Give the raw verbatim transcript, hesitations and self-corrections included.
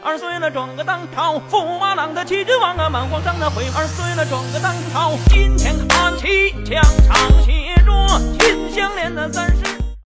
二岁了转个当朝，驸马郎的齐君王啊，满皇上的回。二岁了转个当朝，今天看齐墙上写着秦香莲的三。